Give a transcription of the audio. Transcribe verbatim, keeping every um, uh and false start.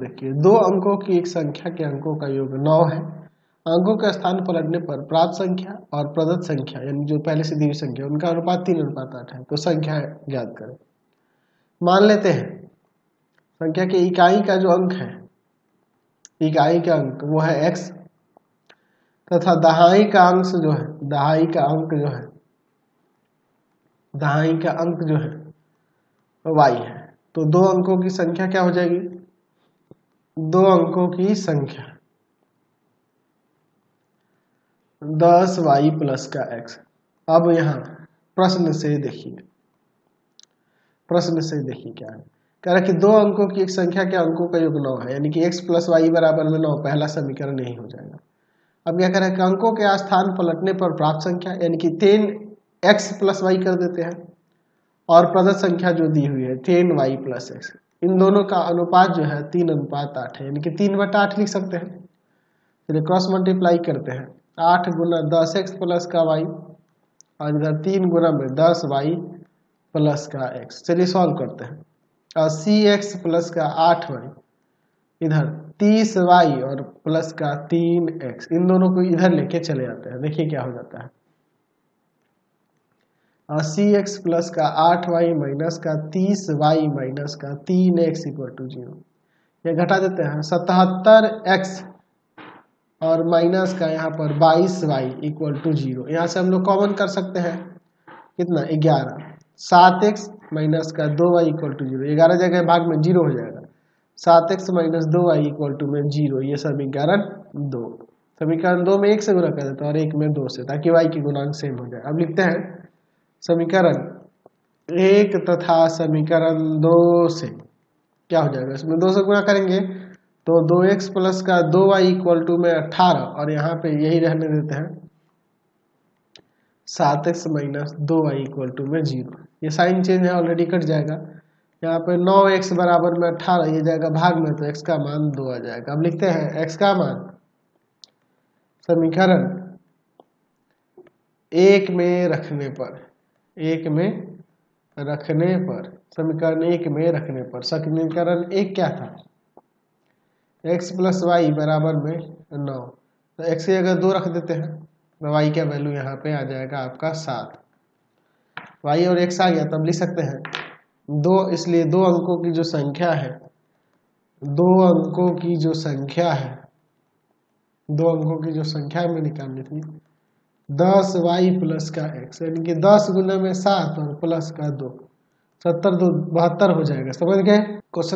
देखिए, दो अंकों की एक संख्या के अंकों का योग नौ है। अंकों का स्थान पलटने पर प्राप्त संख्या और प्रदत्त संख्या यानी जो पहले से दी हुई संख्या उनका अनुपात तीन अनुपात आठ है। तो संख्या ज्ञात करें। मान लेते हैं संख्या के इकाई का जो अंक है, इकाई का अंक वो है x तथा दहाई का अंश जो है, दहाई का अंक जो है, दहाई का अंक जो है y है। तो दो अंकों की संख्या क्या हो जाएगी? दो अंकों की संख्या दस वाई प्लस का x। अब यहाँ प्रश्न से देखिए, प्रश्न से देखिए क्या है। कह रहा है कि दो अंकों की एक संख्या के अंकों का योग नौ है, यानी कि x प्लस वाई बराबर में नौ, पहला समीकरण नहीं हो जाएगा। अब क्या कह रहा है कि अंकों के स्थान पलटने पर प्राप्त संख्या यानी कि टेन एक्स प्लस वाई कर देते हैं और प्रदत्त संख्या जो दी हुई है टेन वाई प्लस एक्स, इन दोनों का अनुपात जो है तीन अनुपात आठ है, यानी कि तीन बटा आठ लिख सकते हैं। चलिए क्रॉस मल्टीप्लाई करते हैं, आठ गुना दस एक्स प्लस का वाई और इधर तीन गुना में दस वाई प्लस का एक्स। चलिए सॉल्व करते हैं। अस्सी एक्स प्लस का आठ वाई, इधर तीस वाई और प्लस का तीन एक्स, इन दोनों को इधर लेके चले जाते हैं। देखिए क्या हो जाता है, अस्सी एक्स प्लस का आठ वाई माइनस का तीस वाई माइनस का तीन एक्स इक्वल टू जीरो। ये घटा देते हैं, सतहत्तर एक्स और माइनस का यहाँ पर बाईस वाई इक्वल टू जीरो। यहाँ से हम लोग कॉमन कर सकते हैं कितना, ग्यारह। सात एक्स माइनस का दो वाई इक्वल टू जीरो, ग्यारह जगह भाग में जीरो हो जाएगा। सात एक्स माइनस दो वाई इक्वल टू में जीरो, ये समीकरण दो। समीकरण दो में एक से गुना कर देते हैं और एक में दो से, ताकि वाई की गुणांक सेम हो जाए। अब लिखते हैं समीकरण एक तथा समीकरण दो से क्या हो जाएगा, इसमें दो से गुणा करेंगे तो दो एक्स प्लस का दो वाई इक्वल टू में अठारह, और यहाँ पे यही रहने देते हैं सात एक्स माइनस दो वाई इक्वल टू में जीरो। ये साइन चेंज है, ऑलरेडी कट जाएगा। यहाँ पे नौ एक्स बराबर में अठारह, ये जाएगा भाग में तो x का मान दो आ जाएगा। अब लिखते हैं x का मान समीकरण एक में रखने पर, एक में रखने पर, समीकरण एक में रखने पर, समीकरण एक क्या था, x प्लस वाई बराबर में नौ, तो x की अगर दो रख देते हैं तो y का वैल्यू यहाँ पे आ जाएगा आपका सात। y और x आ गया, तब लिख सकते हैं दो, इसलिए दो अंकों की जो संख्या है, दो अंकों की जो संख्या है, दो अंकों की जो संख्या में निकालनी थी दस वाई प्लस का एक्स, यानी कि दस गुना में सात और प्लस का दो, सत्तर दो बहत्तर हो जाएगा। समझ गए क्वेश्चन।